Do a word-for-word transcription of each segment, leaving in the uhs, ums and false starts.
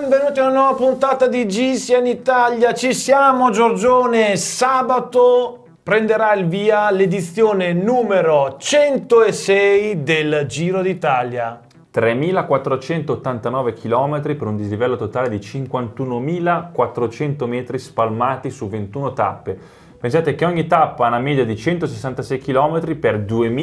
benvenuti a una nuova puntata di G sia in Italia. Ci siamo, Giorgione. Sabato prenderà il via l'edizione numero centosei del Giro d'Italia. tremilaquattrocentottantanove chilometri per un dislivello totale di cinquantunomilaquattrocento metri spalmati su ventuno tappe. Pensate che ogni tappa ha una media di centosessantasei chilometri per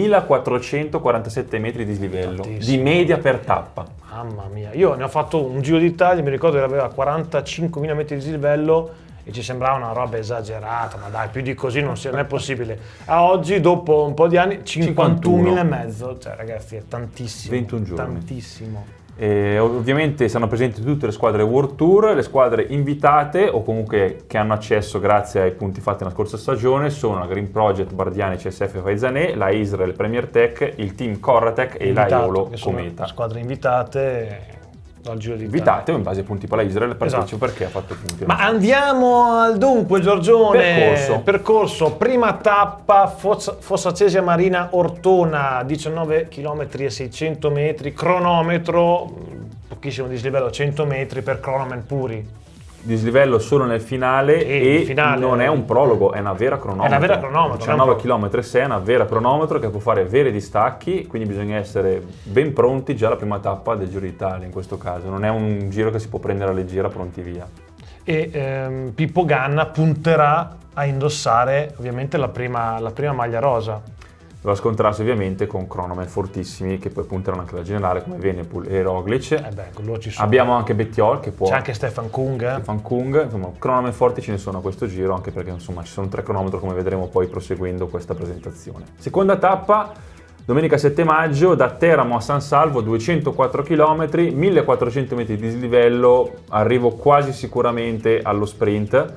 duemilaquattrocentoquarantasette metri di dislivello, Tantissimo. di media per tappa. Mamma mia, io ne ho fatto un Giro d'Italia, mi ricordo che aveva quarantacinquemila metri di dislivello e ci sembrava una roba esagerata, ma dai, più di così non, sia, non è possibile. A oggi, dopo un po' di anni, cinquantunomila e mezzo, cioè ragazzi è tantissimo. ventuno giorni. Tantissimo. E ovviamente saranno presenti tutte le squadre World Tour, le squadre invitate o comunque che hanno accesso grazie ai punti fatti nella scorsa stagione sono la Green Project, Bardiani, C S F Faisanè, la Israel Premier Tech, il team Corratec e la Iolo Cometa. Squadre invitate dal Giro d'Italia. Invitate o in base ai punti per la Israel partecipa Esatto. perché ha fatto punti. Ma andiamo al dunque, Giorgione. Percorso. Percorso, prima tappa, Fossa, Fossa Cesia Marina Ortona, diciannove chilometri e seicento metri, cronometro, pochissimo dislivello, cento metri per cronomen puri. Dislivello solo nel finale E e il finale- non è un prologo, è una vera cronometro. È una vera cronometro, diciannove chilometri e sei è una vera cronometro che può fare veri distacchi, quindi bisogna essere ben pronti già alla prima tappa del Giro d'Italia in questo caso. Non è un giro che si può prendere a leggera pronti via. E ehm, Pippo Ganna punterà a indossare ovviamente la prima, la prima maglia rosa. Dovrà scontrarsi ovviamente con cronomen fortissimi che poi punteranno anche la generale come Venepool e Roglic. Eh beh, con loro ci sono. Abbiamo anche Bettiol che può... C'è anche Stefan Kung. eh. Stefan Kung, insomma, cronomen forti ce ne sono a questo giro, anche perché insomma ci sono tre cronometri come vedremo poi proseguendo questa presentazione. Seconda tappa, domenica sette maggio, da Teramo a San Salvo, duecentoquattro chilometri, millequattrocento metri di dislivello, arrivo quasi sicuramente allo sprint.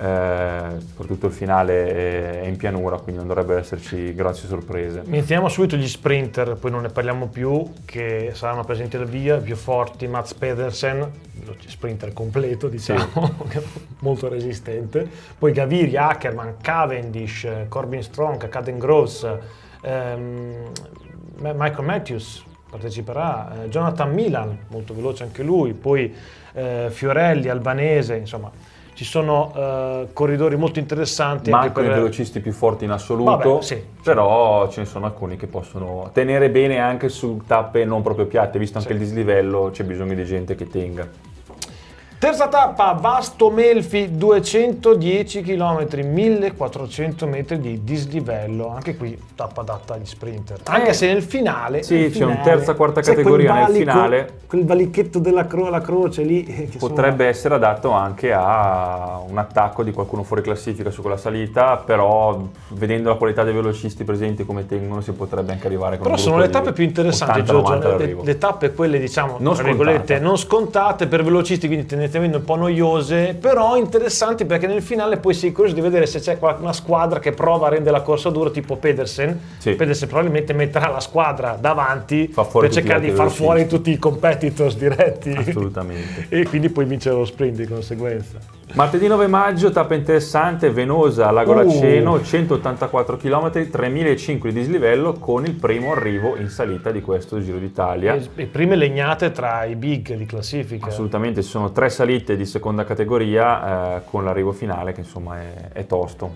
Eh, soprattutto il finale è in pianura, quindi non dovrebbero esserci grossi sorprese. Iniziamo subito gli sprinter, poi non ne parliamo più, che saranno presenti al via, più forti Mats Pedersen, lo sprinter completo diciamo, molto resistente, poi Gaviria, Ackermann, Cavendish, Corbin Strong, Caden Gross, ehm, Michael Matthews parteciperà, eh, Jonathan Milan, molto veloce anche lui, poi eh, Fiorelli, Albanese, insomma ci sono uh, corridori molto interessanti. Mancano anche per... i velocisti più forti in assoluto, Vabbè, sì, però sì. Ce ne sono alcuni che possono tenere bene anche su tappe non proprio piatte, visto anche sì. il dislivello c'è bisogno di gente che tenga. Terza tappa, Vasto Melfi, duecentodieci chilometri, millequattrocento metri di dislivello, anche qui tappa adatta agli sprinter, anche eh, se nel finale sì, c'è un terza quarta c'è categoria quel nel valico, finale, quel valichetto della cro la croce lì che potrebbe sono... essere adatto anche a un attacco di qualcuno fuori classifica su quella salita, però vedendo la qualità dei velocisti presenti come tengono si potrebbe anche arrivare con però un sono le gruppo tappe di più interessanti, ottanta Giorgio, novanta le, d'arrivo. le tappe quelle diciamo Non tra virgolette scontate. non scontate per velocisti, quindi tendenzialmente un po' noiose, però interessanti perché nel finale poi sei curioso di vedere se c'è una squadra che prova a rendere la corsa dura, tipo Pedersen. Sì. Pedersen probabilmente metterà la squadra davanti Fa fuori per tutti cercare gli di far altri fuori velocisti. tutti i competitors diretti. Assolutamente. E quindi poi vincere lo sprint di conseguenza. Martedì nove maggio, tappa interessante, Venosa, Lago Uh. Laceno, centottantaquattro chilometri, tremilacinquecento di dislivello con il primo arrivo in salita di questo Giro d'Italia. E, e prime legnate tra i big di classifica. Assolutamente, ci sono tre salite di seconda categoria eh, con l'arrivo finale che insomma è, è tosto.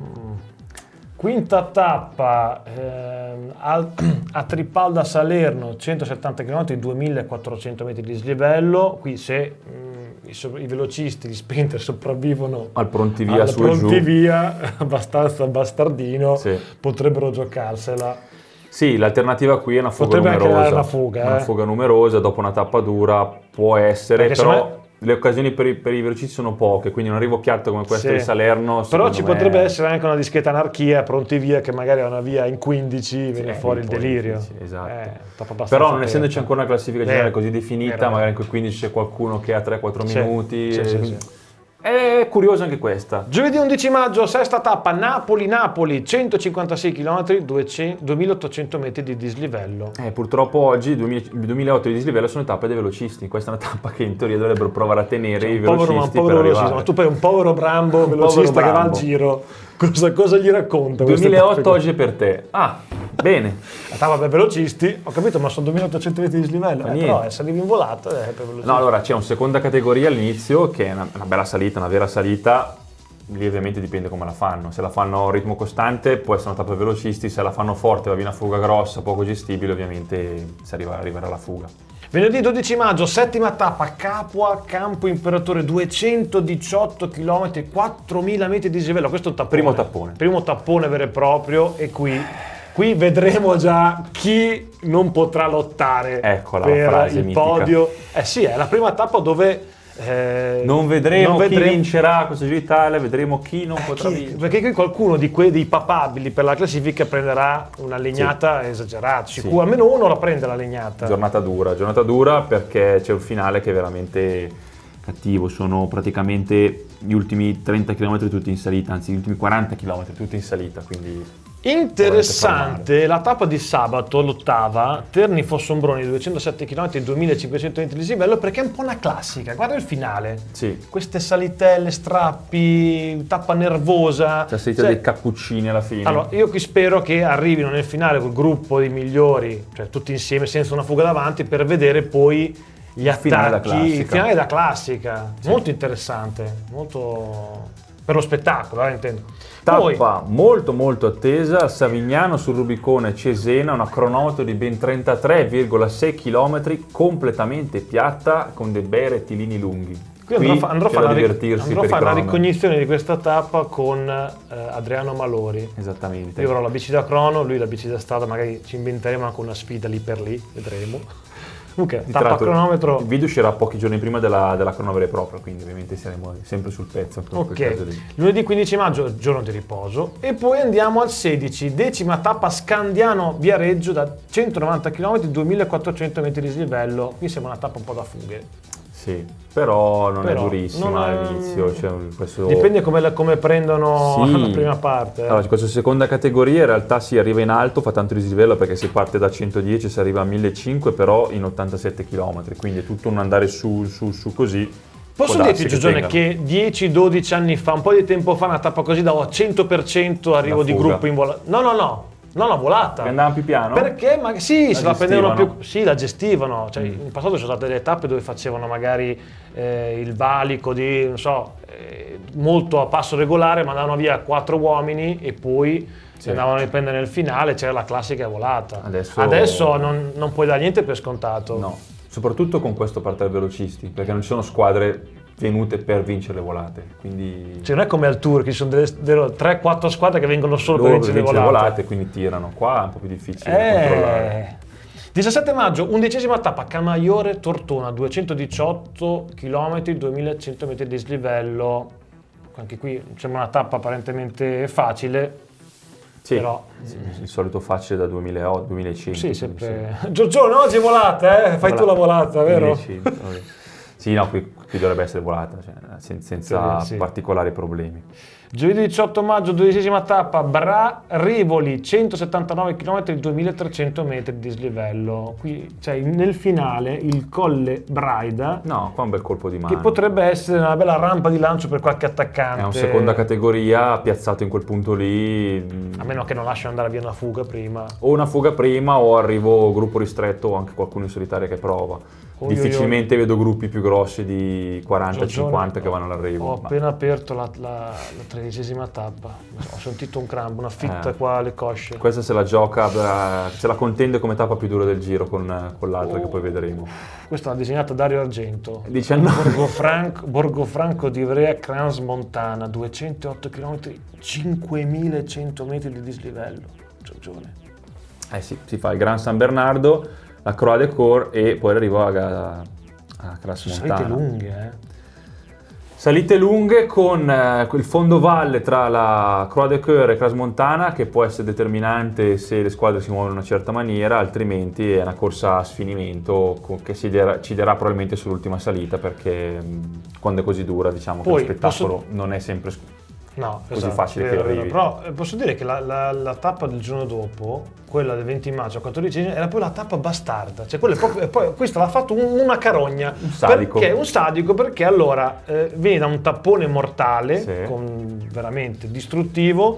Quinta tappa ehm, al, a Tripalda Salerno, centosettanta chilometri, duemilaquattrocento metri di dislivello. Qui se mh, i, so- i velocisti, gli sprinter sopravvivono Al prontivia al su e giù. prontivia, abbastanza bastardino, Sì. potrebbero giocarsela. Sì, l'alternativa qui è una fuga Potrebbe anche numerosa. dare una fuga, Una eh. fuga numerosa dopo una tappa dura può essere, Perché però secondo le occasioni per i, per i velocisti sono poche, quindi un arrivo piatto come questo Sì. di Salerno Però secondo ci me- potrebbe essere anche una discreta anarchia, pronti via, che magari ha una via in quindici, viene Eh, fuori il poi, delirio. sì, esatto. Eh, tappa abbastanza Però non aperta. essendoci ancora una classifica generale Vero, così definita, vero. magari in quei quindici c'è qualcuno che ha tre quattro Sì, minuti. sì, e- sì, sì. È curiosa anche questa. Giovedì undici maggio, sesta tappa, Napoli-Napoli, centocinquantasei chilometri, duemilaottocento metri di dislivello. Eh, purtroppo oggi duemila duemilaotto di dislivello sono tappe dei velocisti. Questa è una tappa che in teoria dovrebbero provare a tenere Cioè, i un povero, ma un velocisti povero per velocista, arrivare. ma tu poi un povero Brambo velocista povero che va al Brambo. giro, cosa, cosa gli racconta? queste duemilaotto tappe? oggi è per te. Ah, Bene. La tappa per velocisti, ho capito, ma sono duemilaottocento metri di dislivello, eh, però se arrivi in volata è per velocisti. No, allora c'è una seconda categoria all'inizio che è una, una bella salita, una vera salita. Lì ovviamente dipende come la fanno. Se la fanno a ritmo costante può essere una tappa per velocisti, se la fanno forte, va via una fuga grossa, poco gestibile, ovviamente si arriva, arriverà la fuga. Venerdì dodici maggio, settima tappa, Capua Campo Imperatore, duecentodiciotto chilometri, quattromila metri di dislivello. Questo è un tappone. Primo tappone. Primo tappone vero e proprio, e qui, qui vedremo già chi non potrà lottare Eccola, per la frase il mitica. podio. Eh sì, è la prima tappa dove... Eh, non vedremo non chi vedremo... vincerà questo Giro d'Italia, vedremo chi non potrà Chi- vincere. Perché qui qualcuno di quei dei papabili per la classifica prenderà una legnata esagerata, sicuro, almeno uno la prende la legnata. Giornata dura, giornata dura perché c'è un finale che è veramente cattivo, sono praticamente gli ultimi trenta chilometri tutti in salita, anzi gli ultimi quaranta chilometri tutti in salita, quindi... Interessante la tappa di sabato, l'ottava, Terni-Fossombroni, duecentosette chilometri, duemilacinquecento metri di dislivello, perché è un po' una classica. Guarda il finale, Sì. queste salitelle, strappi, tappa nervosa. C'è la salita Cioè, dei cappuccini alla fine. allora, io qui spero che arrivino nel finale col gruppo di migliori, cioè tutti insieme senza una fuga davanti, per vedere poi gli finale da attacchi, il classica. finale da classica. Molto interessante, molto per lo spettacolo, eh, intendo. Poi, Tappa molto molto attesa, Savignano sul Rubicone Cesena, una cronometro di ben trentatré virgola sei chilometri, completamente piatta con dei bei rettilini lunghi. qui andrò, a fa- andrò a c'è fare da la, ric- divertirsi andrò a per i fare la cronometri. ricognizione di questa tappa con eh, Adriano Malori. Esattamente. Io avrò la bici da crono, lui la bici da strada, magari ci inventeremo anche una sfida lì per lì, vedremo. Comunque, Di tappa a tratto, cronometro. Il video uscirà pochi giorni prima della, della cronometro propria, quindi ovviamente saremo sempre sul pezzo. in quel caso Ok, lì. lunedì quindici maggio, giorno di riposo, e poi andiamo al sedici, decima tappa Scandiano-Viareggio da centonovanta chilometri, duemilaquattrocento metri di dislivello. Qui sembra una tappa un po' da fughe. Sì, però non Però è durissima non è- all'inizio. Cioè, questo... Dipende come, la- come prendono Sì. la prima parte. eh. Allora, questa seconda categoria in realtà si arriva in alto, fa tanto dislivello perché si parte da centodieci, si arriva a millecinquecento, però in ottantasette chilometri, quindi è tutto un andare su, su, su così. Posso Può dirti, darsi Giugione, tengano. che dieci dodici anni fa, un po' di tempo fa, una tappa così davo cento per cento arrivo La di fuga. gruppo in volata. No, no, no, no, no, volata. Che andava più piano? Perché? Ma sì, La se la prendevano gestivano? più, sì, la gestivano. Cioè, Mm. in passato ci sono state delle tappe dove facevano magari eh, il valico di, non so, eh, molto a passo regolare, mandavano via quattro uomini e poi Sì. andavano a riprendere nel finale, c'era la classica volata. Adesso- Adesso non, non puoi dare niente per scontato. No, soprattutto con questo parte velocisti, perché non ci sono squadre venute per vincere le volate, quindi Cioè, non è come al Tour, che ci sono delle, delle tre quattro squadre che vengono solo loro per vincere le volate. volate, quindi tirano. Qua è un po' più difficile da controllare. Eh. diciassette maggio, undicesima tappa, Camaiore Tortona, duecentodiciotto chilometri, duemilacento metri di dislivello. Anche qui sembra una tappa apparentemente facile, Sì, però il solito facile da duemilaotto duemilacento. sì, sempre. Giorgione, oggi è volata, eh? Fai tu la volata, vero? duemilacento, vabbè. Sì, no, qui, qui dovrebbe essere volata, cioè, sen- senza Sì, sì. particolari problemi. Giovedì diciotto maggio, dodicesima tappa, Bra Rivoli, centosettantanove chilometri, duemilatrecento metri di dislivello. Qui, cioè, nel finale, il Colle Braida, No, qua è un bel colpo di mano. che potrebbe essere una bella rampa di lancio per qualche attaccante. È una seconda categoria, piazzato in quel punto lì. A meno che non lasciano andare via una fuga prima. O una fuga prima o arrivo gruppo ristretto o anche qualcuno in solitaria che prova. Oi, oi, Difficilmente vedo gruppi più grossi di quaranta Giorgione, cinquanta che vanno all'arrivo. Ho ma- appena aperto la, la, la tredicesima tappa. Ho sentito un crampo, una fitta Eh. qua alle cosce. Questa se la gioca, eh, se la contende come tappa più dura del giro con, con l'altra che poi vedremo. Questa l'ha disegnata Dario Argento. diciannove Borgofranco, Borgofranco di Ivrea, Crans Montana, duecentootto chilometri, cinquemilacento metri di dislivello. Giorgione. Eh sì, si fa il Gran San Bernardo, la Croix de Cor e poi arrivo a, a, a Cras Montana. Salite lunghe, eh. Salite lunghe con eh, il fondovalle tra la Croix de Coeur e Cras Montana che può essere determinante se le squadre si muovono in una certa maniera, altrimenti è una corsa a sfinimento co- che si darà, ci darà probabilmente sull'ultima salita perché mh, quando è così dura diciamo Poi, che lo spettacolo posso- non è sempre sc- No, così esatto, facile vero, che vero. arrivi. Però eh, posso dire che la, la- la tappa del giorno dopo, quella del venti maggio al quattordicesimo, era poi la tappa bastarda. Cioè, quella è proprio, e poi questa l'ha fatto un- una carogna. Un sadico. Perché, un sadico perché allora eh, viene da un tappone mortale, Sì. con, veramente distruttivo,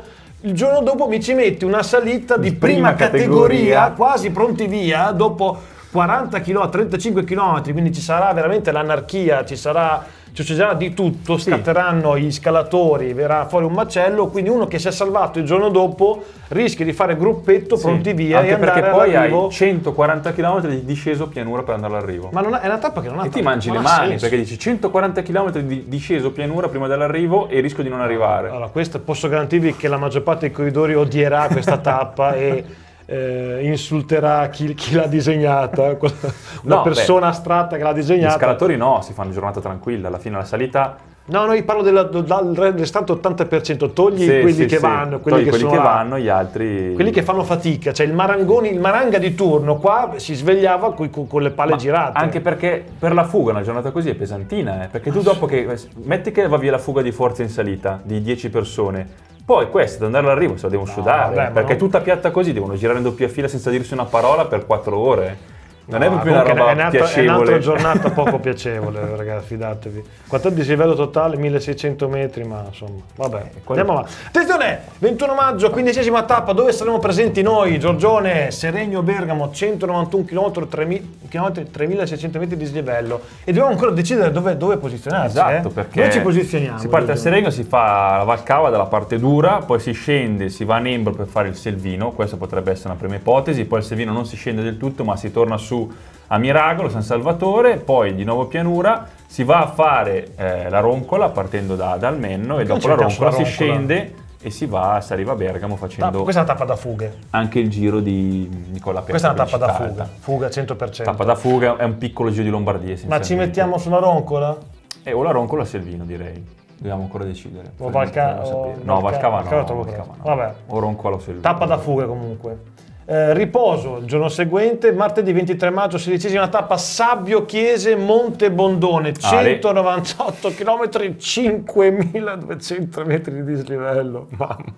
il giorno dopo mi ci metti una salita di prima, prima categoria, categoria, quasi pronti via, dopo quaranta chilometri, trentacinque chilometri, quindi ci sarà veramente l'anarchia, ci sarà, ci succederà di tutto, Sì. scatteranno gli scalatori, verrà fuori un macello, quindi uno che si è salvato il giorno dopo rischia di fare gruppetto, pronti Sì, via anche e andare perché poi all'arrivo. hai centoquaranta chilometri di disceso pianura per andare all'arrivo. Ma non ha- è una tappa che non ha E ti non mangi le ha mani senso. perché dici centoquaranta chilometri di disceso pianura prima dell'arrivo e rischio di non arrivare. Allora, questo posso garantirvi che la maggior parte dei corridori odierà questa tappa e eh, insulterà chi, chi l'ha disegnata, una No, persona astratta che l'ha Gli disegnata. scalatori no, si fanno giornata tranquilla, alla fine la salita. No, no, io parlo del, del restante ottanta per cento, togli Sì, quelli sì, che sì. vanno, quelli Togli che, quelli sono che là. vanno, gli altri. Quelli che fanno fatica, cioè il marangoni, il maranga di turno qua si svegliava coi- con, con le palle Ma girate. anche perché per la fuga una giornata così è pesantina, eh? Perché tu dopo che metti che va via la fuga di forza in salita di dieci persone, poi queste ad andare all'arrivo se la devono No, sudare, vabbè, ma perché non- tutta piatta così devono girare in doppia fila senza dirsi una parola per quattro ore. Non No, è proprio una comunque roba è un'altra, è piacevole. un'altra giornata poco piacevole, ragazzi, fidatevi. Quanto di livello totale? milleseicento metri, ma insomma, vabbè. quello- Andiamo avanti. Attenzione, ventuno maggio, quindicesima tappa, dove saremo presenti noi? Giorgione, Seregno Bergamo, centonovantuno chilometri, tremilaseicento metri di dislivello. E dobbiamo ancora decidere dove, dove posizionarci. Esatto, eh? perché Dove ci posizioniamo? si parte da Giorgione? Seregno, si fa la Valcava dalla parte dura, poi si scende, si va a Nembro per fare il Selvino, questa potrebbe essere una prima ipotesi, poi il Selvino non si scende del tutto ma si torna su a Miragolo, San Salvatore, poi di nuovo pianura, si va a fare eh, la Roncola partendo da, da Almenno e Perché non dopo ci la mettiamo Roncola sulla si Roncola? scende e si va, si arriva a Bergamo facendo Tappa- questa è una tappa da fughe. anche il giro di Nicola Piazza. Questa è una tappa da Felicità. fuga, fuga cento per cento. Tappa da fuga, è un piccolo giro di Lombardia Ma ci essenzialmente. mettiamo sulla Roncola? E o la Roncola o Selvino direi. Dobbiamo ancora decidere. O Valca- Dobbiamo sapere. o No, Valca- Valcava no. Valcava troppo Valcava presto. no. Vabbè. O Roncola o Selvino. Tappa da fuga comunque. Eh, riposo il giorno seguente, martedì ventitré maggio, sedicesima tappa, Sabbio Chiese Monte Bondone, centonovantotto chilometri, cinquemiladuecento metri di dislivello. Mamma.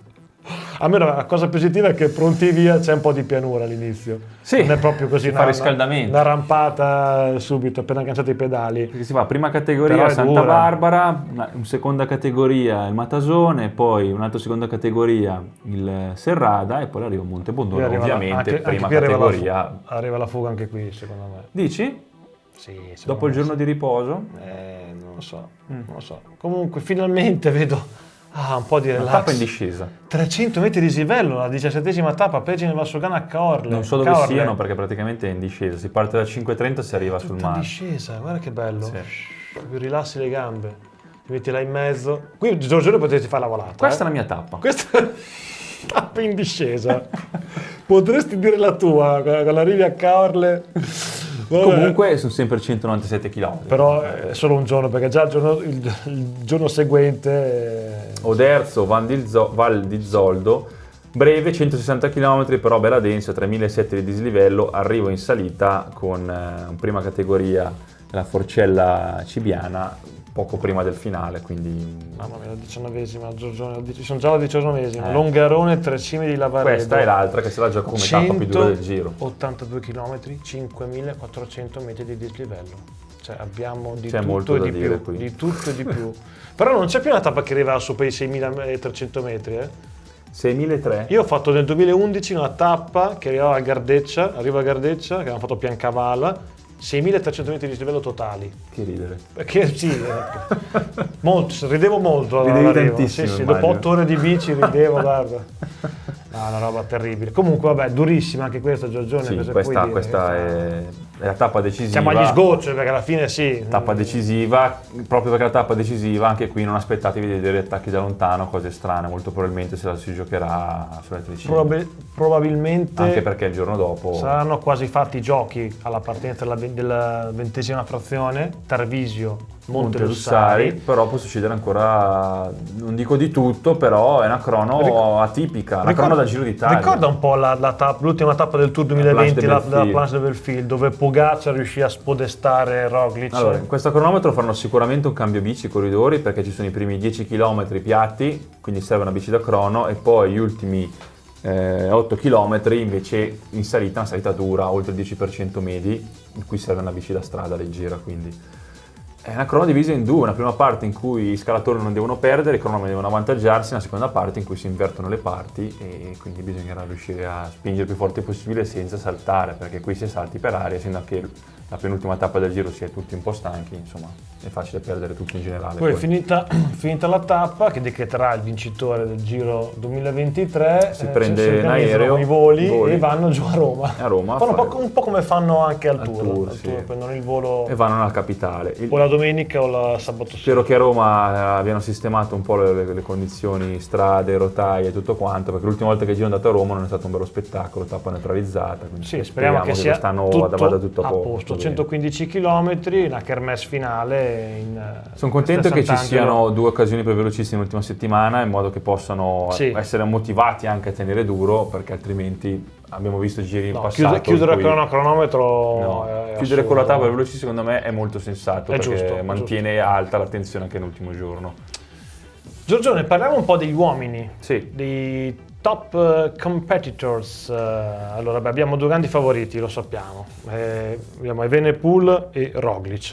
A me la cosa positiva è che pronti via c'è un po' di pianura all'inizio. Sì, non è proprio così si una, fa riscaldamento. una rampata subito appena agganciato i pedali. Perché si fa prima categoria Però è Santa dura. Barbara, una una seconda categoria il Matasone, poi un'altra seconda categoria il Serrada e poi arriva Monte Qui Bondone, arriva la- ovviamente anche- prima anche qui arriva la fu- categoria. arriva la fuga anche qui, secondo me. Dici? Sì, secondo Dopo il me giorno di riposo? Eh, non lo so, Mm. non lo so. Comunque finalmente vedo ah, un po' di Una relax. tappa in discesa. trecento metri di dislivello, la diciassettesima tappa, Pegine Valsugana a Caorle. Non so dove Caorle. siano perché praticamente è in discesa. Si parte da cinque e trenta e si arriva sul Tutta in mare. discesa, guarda che bello. Sì. Più rilassi le gambe, ti metti là in mezzo. Qui Giorgio potresti fare la volata. Questa eh. è la mia tappa. Questa è tappa in discesa. Potresti dire la tua, quando arrivi a Caorle. Vabbè. Comunque sono sempre centonovantasette chilometri. Però è solo un giorno, perché già il giorno, il, il giorno seguente... eh, Oderzo, Val di, Zo- Val di Zoldo, breve centosessanta chilometri, però bella densa, tremilasettecento di dislivello, arrivo in salita con eh, in prima categoria la Forcella Cibiana, poco prima del finale, quindi Mamma mia, la diciannovesima, Giorgione, sono già la diciannovesima. Eh. Longarone, Trecime di Lavaredo. questa è l'altra che se la gioca come tappa più dura del giro. centottantadue chilometri, cinquemilaquattrocento metri di dislivello. Cioè abbiamo di C'è tutto molto e da di dire più, qui. di tutto e di più. Però non c'è più una tappa che arriva su per i seimilatrecento metri, eh. seimilatrecento? Io ho fatto nel duemilaundici una tappa che arrivava a Gardeccia, arriva a Gardeccia, che avevamo fatto Piancavala, seimilatrecento metri di dislivello totali. Che ridere. Perché sì, eh, molto, ridevo molto. Ridevi all'arrivo. tantissimo, Sì, sì, immagino. dopo otto ore di bici ridevo, guarda. No, una roba terribile. Comunque, vabbè, durissima anche questa, Giorgione. Sì, cosa questa, puoi dire? questa è, è la tappa decisiva. Siamo agli sgoccioli, perché alla fine sì. Tappa decisiva, proprio perché la tappa decisiva, anche qui non aspettatevi di vedere attacchi da lontano, cose strane, molto probabilmente se la si giocherà sulle tricine. Probabil- probabilmente Anche perché il giorno dopo saranno quasi fatti i giochi alla partenza della, ve- della ventesima frazione, Tarvisio, Monte Lussari. però può succedere ancora, non dico di tutto, però è una crono Ric- atipica, una Ricorda- crono da Giro d'Italia. Ricorda un po' la, la tapp- l'ultima tappa del Tour duemilaventi, Planche la, de della Belfield. Planche de Belfield, dove Pogacar riuscì a spodestare Roglic. Allora, in questo cronometro faranno sicuramente un cambio bici i corridori perché ci sono i primi dieci chilometri piatti, quindi serve una bici da crono, e poi gli ultimi eh, otto chilometri invece in salita, una salita dura, oltre il dieci per cento medi, in cui serve una bici da strada leggera, quindi È una crono divisa in due, una prima parte in cui i scalatori non devono perdere, i cronometri devono avvantaggiarsi, una seconda parte in cui si invertono le parti e quindi bisognerà riuscire a spingere il più forte possibile senza saltare, perché qui se salti per aria, essendo che la penultima tappa del giro si è tutti un po' stanchi, insomma è facile perdere tutto in generale. Poi, poi. Finita, finita la tappa che decreterà il vincitore del Giro duemilaventitré, si eh, prende si in aereo, i voli, voli e vanno giù a Roma. A Roma fanno a un, po', un po' come fanno anche al, al tour, tour, al sì. tour prendono il volo e vanno nella capitale. Il... o la domenica o la sabato sera. Spero che a Roma abbiano sistemato un po' le, le condizioni, strade, rotaie e tutto quanto, perché l'ultima volta che giro è andato a Roma non è stato un bello spettacolo, tappa neutralizzata. Sì, speriamo, speriamo che, che sia quest'anno tutto vada tutto a, a posto, posto. centoquindici chilometri, una kermesse finale. In, Sono contento che ci siano due occasioni per velocisti nell'ultima settimana, in modo che possano sì. essere motivati anche a tenere duro, perché altrimenti abbiamo visto giri in no, passato. Chiudere cui... con un cronometro. No. È chiudere con la tappa per velocisti secondo me è molto sensato, è perché giusto, mantiene giusto. alta l'attenzione anche nell'ultimo giorno. Giorgione, parliamo un po' degli uomini, sì. dei top uh, competitors. Uh, allora, beh, abbiamo due grandi favoriti, lo sappiamo. Eh, abbiamo Evenepoel e Roglic.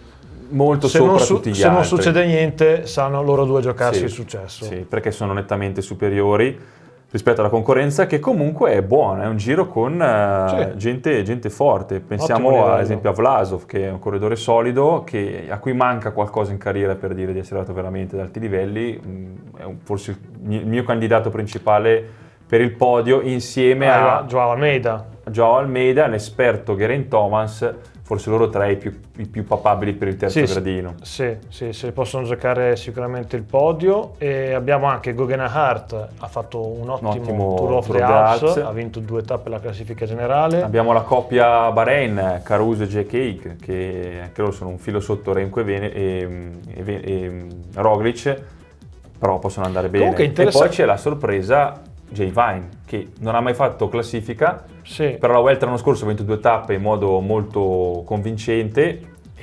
Molto se sopra su, tutti gli se altri. Se non succede niente, sanno loro due giocarsi sì, il successo. Sì, perché sono nettamente superiori rispetto alla concorrenza, che comunque è buona, è un giro con uh, sì. gente, gente forte. Pensiamo ad esempio a Vlasov, che è un corridore solido, che, a cui manca qualcosa in carriera per dire di essere arrivato veramente ad alti livelli. È un, forse il mio candidato principale per il podio, insieme ah, a Joao Almeida. Joao Almeida, l'esperto Geraint Thomas, forse loro tre i più, i più papabili per il terzo sì, gradino. Sì, sì, sì, possono giocare sicuramente il podio. E abbiamo anche Guggenhardt, ha fatto un ottimo, un ottimo Tour of the Alps, ha vinto due tappe alla classifica generale. Abbiamo la coppia Bahrain, Caruso e Jack Haig, che anche loro sono un filo sotto Remco e, Vene, e, e, e Roglic, però possono andare bene. E poi c'è la sorpresa Jay Vine, che non ha mai fatto classifica, sì. però la Vuelta l'anno scorso ha vinto due tappe in modo molto convincente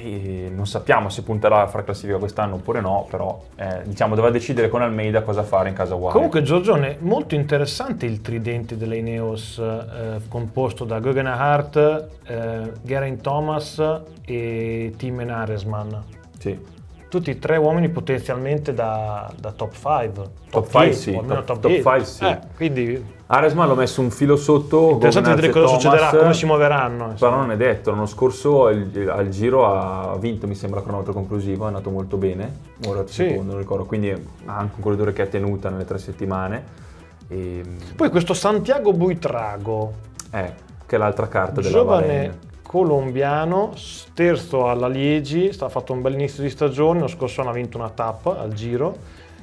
e non sappiamo se punterà a fare classifica quest'anno oppure no, però eh, diciamo dovrà decidere con Almeida cosa fare in casa Wild. Comunque Giorgione, molto interessante il tridente delle Ineos, eh, composto da Guggenhardt, eh, Geraint Thomas e Thymen Arensman. Sì. Tutti e tre uomini potenzialmente da, da top cinque. Top cinque sì, o almeno top, top, top cinque sì. Eh, quindi Arensman l'ho messo un filo sotto. Interessante vedere cosa Thomas, succederà, come si muoveranno. Insomma. Però non è detto, l'anno scorso al, al Giro ha vinto, mi sembra, cronometro conclusivo, è andato molto bene, ora sì. secondo, non ricordo, quindi ha anche un corridore che ha tenuta nelle tre settimane. E... Poi questo Santiago Buitrago. Eh, che è l'altra carta della giovane Bahrain. Colombiano, terzo alla Liegi, ha fatto un bel inizio di stagione, lo scorso anno ha vinto una tappa al Giro,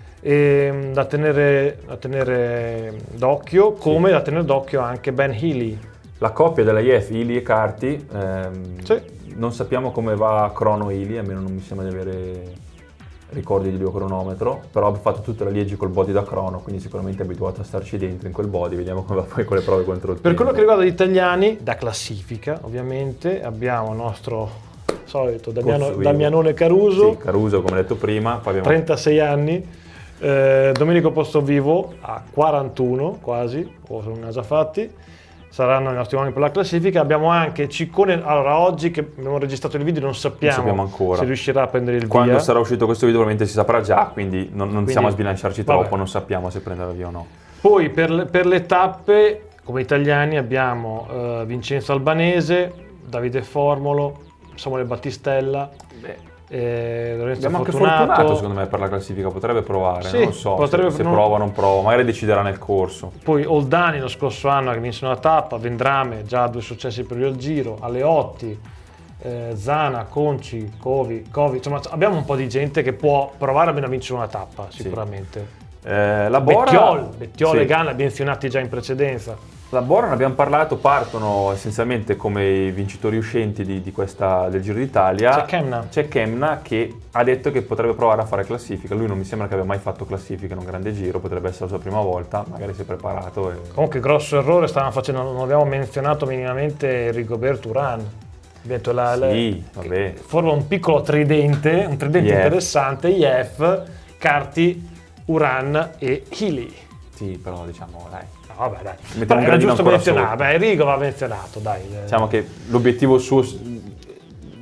e da tenere, da tenere d'occhio, come sì. da tenere d'occhio anche Ben Healy. La coppia della I F, Healy e Carty, ehm, sì. non sappiamo come va crono Healy, almeno non mi sembra di avere ricordi di lui cronometro, però ha fatto tutta la Liegi col body da crono, quindi sicuramente è abituato a starci dentro in quel body, vediamo come va poi con le prove contro il Per tempo. quello che riguarda gli italiani, da classifica ovviamente, abbiamo il nostro solito Damiano, Damianone Caruso, sì, Caruso come detto prima, poi abbiamo... trentasei anni, eh, Domenico Postovivo a quarantuno quasi, o se non ne ha già fatti, saranno i nostri uomini per la classifica. Abbiamo anche Ciccone, allora oggi che abbiamo registrato il video non sappiamo, non sappiamo ancora se riuscirà a prendere il quando via. Quando sarà uscito questo video probabilmente si saprà già, quindi non, non quindi, stiamo a sbilanciarci vabbè. troppo, non sappiamo se prenderà via o no. Poi per le, per le tappe, come italiani abbiamo uh, Vincenzo Albanese, Davide Formolo, Samuele Battistella, Beh. Eh, Lorenzo Abbiamo anche Fortunato. Fortunato secondo me per la classifica, potrebbe provare, sì, non lo so, potrebbe, se, se non... prova o non prova, magari deciderà nel corso. Poi Oldani lo scorso anno che vinse una tappa, Vendrame già due successi per lui al Giro, Aleotti, eh, Zana, Conci, Covi, Covi, insomma abbiamo un po' di gente che può provare a vincere una tappa sicuramente. Sì. Eh, la Bora... Bettiol, Bettiol sì. e Ganna menzionati già in precedenza. La Bora, ne abbiamo parlato, partono essenzialmente come i vincitori uscenti di, di questa, del Giro d'Italia. C'è Kemna. C'è Kemna che ha detto che potrebbe provare a fare classifica. Lui non mi sembra che abbia mai fatto classifica in un grande giro, potrebbe essere la sua prima volta, magari si è preparato. E... Comunque grosso errore stavano facendo, non abbiamo menzionato minimamente Rigobert Urán. Detto la, sì, la, vabbè. Forma un piccolo tridente, un tridente I F. interessante, I F, Carty, Urán e Healy. Sì, però diciamo, dai. No, vabbè, dai. Mettiamo Beh, un era giusto ancora menzionare, sotto. beh, Rigo va menzionato, dai. Diciamo che l'obiettivo suo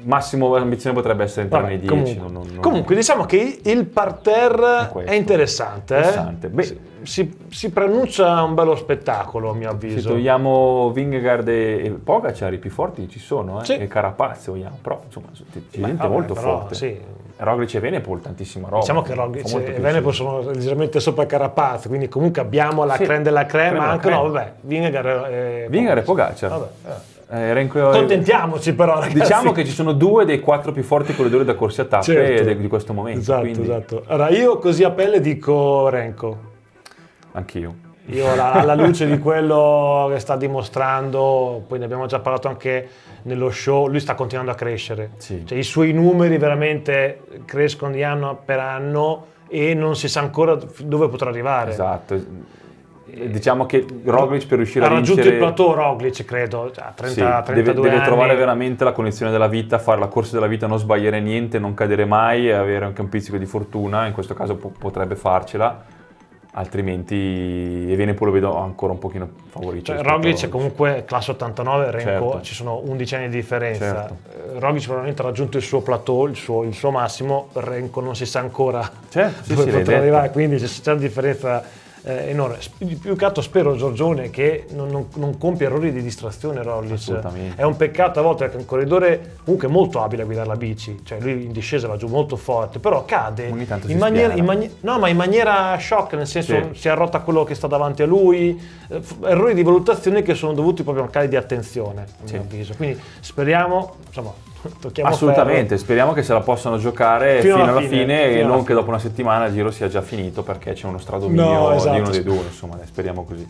massimo ambizione potrebbe essere entrare Vabbè, nei dieci. comunque, non, non... comunque diciamo che il parterre È è, interessante, eh? interessante. Beh, si, si, si preannuncia un bello spettacolo a mio avviso. se togliamo Vingegaard e, e Pogacar, i più forti ci sono, eh? Sì. E Carapaz vogliamo, però insomma c'è Beh, gente vabbè, molto però, forte. sì. Roglic e Evenepoel tantissima roba. Diciamo che fa Roglic molto e piacere. Evenepoel sono leggermente sopra Carapaz, quindi comunque abbiamo la Sì, creme della creme, creme ma della anche no, creme. vabbè, Vingegaard e Vingegaard e Pogacar. Vabbè, eh. Eh, Renko- Contentiamoci però, ragazzi. Diciamo che ci sono due dei quattro più forti corridori da corsi a tappe Certo. de- di questo momento. Esatto, quindi esatto. Allora, io così a pelle dico Renko. anch'io. Io alla, alla luce di quello che sta dimostrando, poi ne abbiamo già parlato anche nello show, lui sta continuando a crescere. Sì. Cioè, i suoi numeri veramente crescono di anno per anno e non si sa ancora dove potrà arrivare. Esatto. E diciamo che Roglic per riuscire Ha a raggiunto vincere... il plateau Roglic, credo, cioè, a Sì, trenta, deve, trentadue deve anni. trovare veramente la condizione della vita, fare la corsa della vita, non sbagliare niente, non cadere mai e avere anche un pizzico di fortuna, in questo caso po- potrebbe farcela, altrimenti Evenepoel lo vedo ancora un pochino favorito. Cioè, rispetto a Roglic è comunque classe ottantanove, Renko Certo. ci sono undici anni di differenza. Certo. Eh, Roglic probabilmente ha raggiunto il suo plateau, il suo, il suo massimo, Renko non si sa ancora Certo, sì, dove sì, l'hai potrà detto. arrivare, quindi c'è c'è una differenza eh, enorme. Sp- Più che altro spero Giorgione che non, non, non compia errori di distrazione Roglic. Assolutamente. È un peccato a volte perché è un corridore comunque molto abile a guidare la bici, cioè lui in discesa va giù molto forte, però cade Ogni tanto si in maniera, spiana. in mani- no, ma in maniera shock, nel senso Sì. si arrota quello che sta davanti a lui, eh, f- errori di valutazione che sono dovuti proprio a un calo di attenzione, a Sì. mio avviso. Quindi speriamo, insomma, tocchiamo Assolutamente, ferro. speriamo che se la possano giocare Fino fino, alla alla fine, fine, fino e alla non fine. che dopo una settimana il giro sia già finito perché c'è uno stradominio No, esatto. di uno dei due, insomma, dai, speriamo così.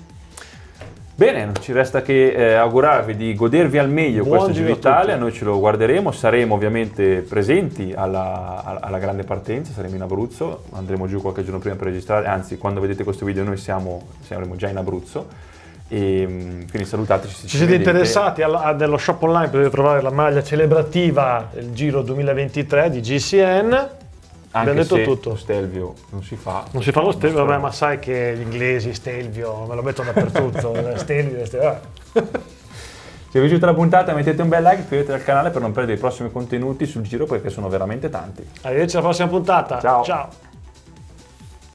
Bene, non ci resta che eh, augurarvi di godervi al meglio Buon questo giro Giro a tutti. Italia, noi ce lo guarderemo, saremo ovviamente presenti alla, alla- alla grande partenza, saremo in Abruzzo, andremo giù qualche giorno prima per registrare, anzi quando vedete questo video noi siamo, saremo già in Abruzzo. E mm, quindi salutateci se Ci siete vedete. interessati alla- a- dello shop online, potete trovare la maglia celebrativa del Giro duemilaventitré di G C N. Anche Abbiamo detto se tutto. Stelvio non si fa. Non si fa lo Stelvio, Nostro- vabbè, ma sai che gli inglesi Stelvio me lo mettono dappertutto. Stelvio, Stelvio, vabbè. Se vi è piaciuta la puntata mettete un bel like, iscrivetevi al canale per non perdere i prossimi contenuti sul Giro perché sono veramente tanti. Arrivederci alla prossima puntata. Ciao. Ciao.